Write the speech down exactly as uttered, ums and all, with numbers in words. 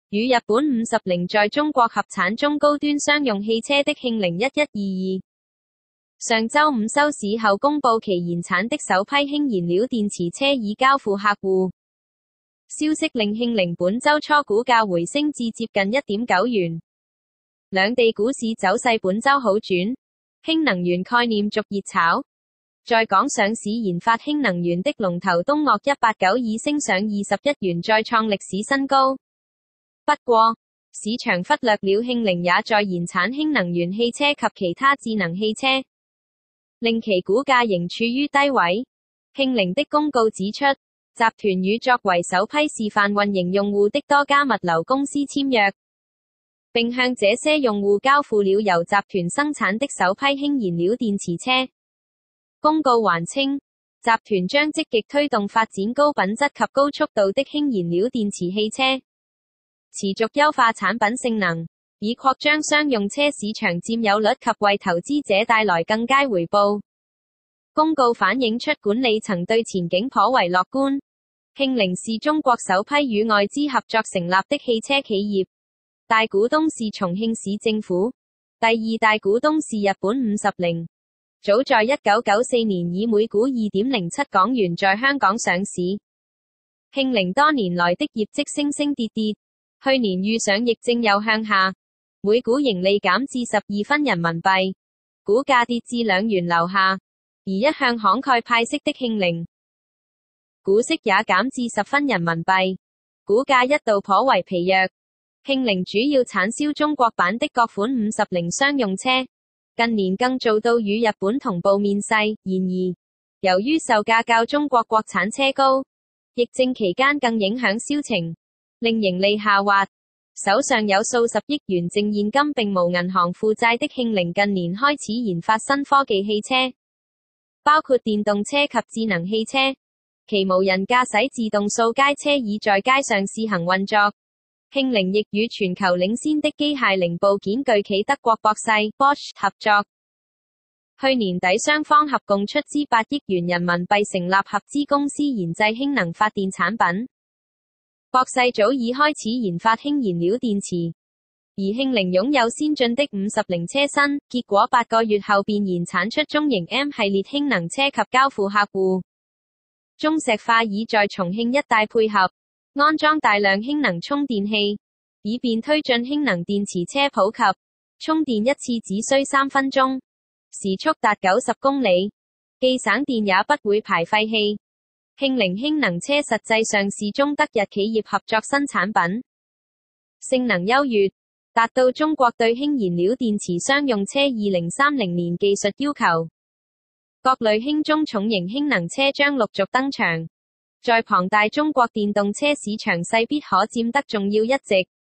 與日本五十鈴在中國合產中高端商用汽車的慶鈴一一二二。上周五收市後公布其研產的首批氫燃料電池車已交付客戶。消息令慶鈴本周初股價回升至接近 一點九元。兩地股市走勢本周好轉，氫能源概念續熱炒。在港上市研發氫能源的龍頭東嶽一八九已升上二十一元，再創歷史新高。不過，市場忽略了慶鈴也在研產氫能源汽車及其他智能汽車，令其股價仍處於低位。慶鈴的公告指出，集團與作為首批示範運營用戶的多家物流公司簽約，並向這些用戶交付了由集團生產的首批氫燃料電池車。公告還稱，集團將積極推動發展高品質及高速度的氫燃料電池汽車，持續優化產品性能，以擴張商用車市場佔有率及為投資者帶來更佳回報。公告反映出管理層對前景頗為樂觀。慶鈴是中國首批與外資合作成立的汽車企業，大股東是重慶市政府，第二大股東是日本五十鈴。早在一九九四年以每股 二點零七港元在香港上市。慶鈴多年來的業績升升跌跌，去年遇上疫症又向下，每股盈利減至十二分人民幣，股價跌至兩元樓下。而一向慷慨派息的慶鈴，股息也減至十分人民幣，股價一度頗為疲弱。慶鈴主要產銷中國版的各款五十鈴商用車，近年更做到與日本同步面世。然而，由於售價較中國國產車高，疫症期間更影響銷情，令盈利下滑。手上有數十億元淨現金並無銀行負債的慶鈴近年開始研發新科技汽車，包括電動車及智能汽車。其無人駕駛自動掃街車已在街上試行運作。慶鈴亦與全球領先的機械零部件巨企德國博世 Bosch 合作。去年底雙方合共出資八億元人民幣成立合資公司研製氫能發電產品。博世早已開始研發氫燃料電池，而慶鈴擁有先進的五十鈴車身，結果八個月後便研產出中型 M 系列氫能車及交付客戶。中石化已在重慶一帶配合安裝大量氫能充電器，以便推進氫能電池車普及。充電一次只需三分鐘，時速達九十公里，既省電也不會排廢氣。慶鈴氫能車實際上是中德日企業合作新產品，性能優越，達到中國對氫燃料電池商用車二零三零年技術要求。各類輕中重型氫能車將陸續登場，在龐大中國電動車市場勢必可佔得重要一席。